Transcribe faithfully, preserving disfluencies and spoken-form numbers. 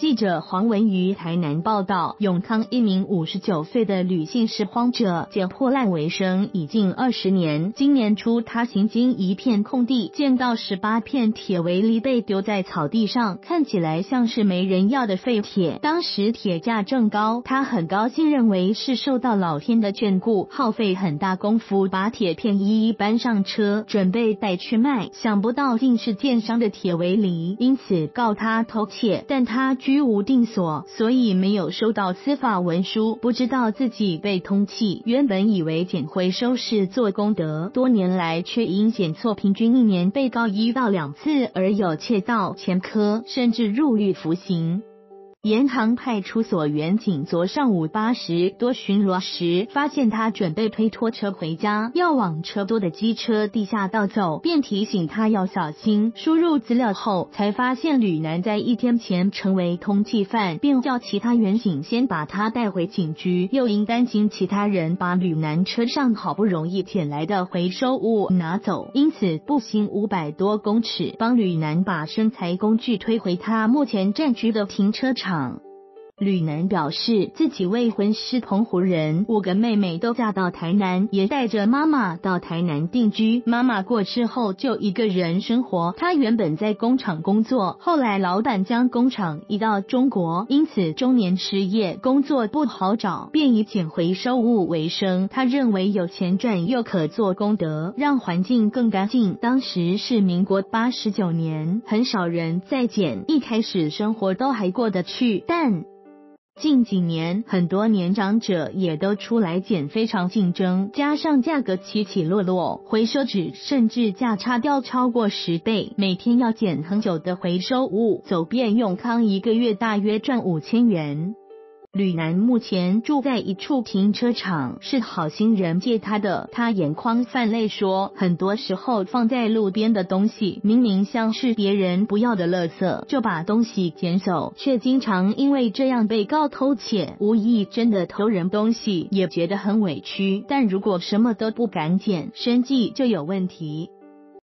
记者黄文瑜台南报道，永康一名五十九岁的女性拾荒者捡破烂为生已近二十年。今年初，她行经一片空地，见到十八片铁围篱被丢在草地上，看起来像是没人要的废铁。当时铁价正高，她很高兴，认为是受到老天的眷顾，耗费很大功夫把铁片一一搬上车，准备带去卖。想不到竟是建商的铁围篱，因此告她偷窃，但她居无定所，所以没有收到司法文书，不知道自己被通缉。原本以为捡回收是做功德，多年来却因捡错平均一年被告一到两次，而有窃盗、前科，甚至入狱服刑。延航派出所员警昨上午八时多巡逻时，发现他准备推拖车回家，要往车多的机车地下道走，便提醒他要小心。输入资料后，才发现吕男在一天前成为通缉犯，便叫其他员警先把他带回警局，又因担心其他人把吕男车上好不容易捡来的回收物拿走，因此步行五百多公尺，帮吕男把生财工具推回他目前暂居的停车场。吕男表示，自己未婚是澎湖人，五个妹妹都嫁到台南，也带着妈妈到台南定居。妈妈过世后就一个人生活。他原本在工厂工作，后来老板将工厂移到中国，因此中年失业，工作不好找，便以捡回收物为生。他认为有钱赚又可做功德，让环境更干净。当时是民国八十九年，很少人在捡，一开始生活都还过得去，但近几年很多年长者也都出来捡，非常竞争，加上价格起起落落，回收纸甚至价差掉超过十倍，每天要捡很久的回收物，走遍永康一个月大约赚五千元。吕男目前住在一处停车场，是好心人借他的。他眼眶泛泪说，很多时候放在路边的东西，明明像是别人不要的垃圾，就把东西捡走，却经常因为这样被告偷窃，无意真的偷人东西，也觉得很委屈。但如果什么都不敢捡，生计就有问题。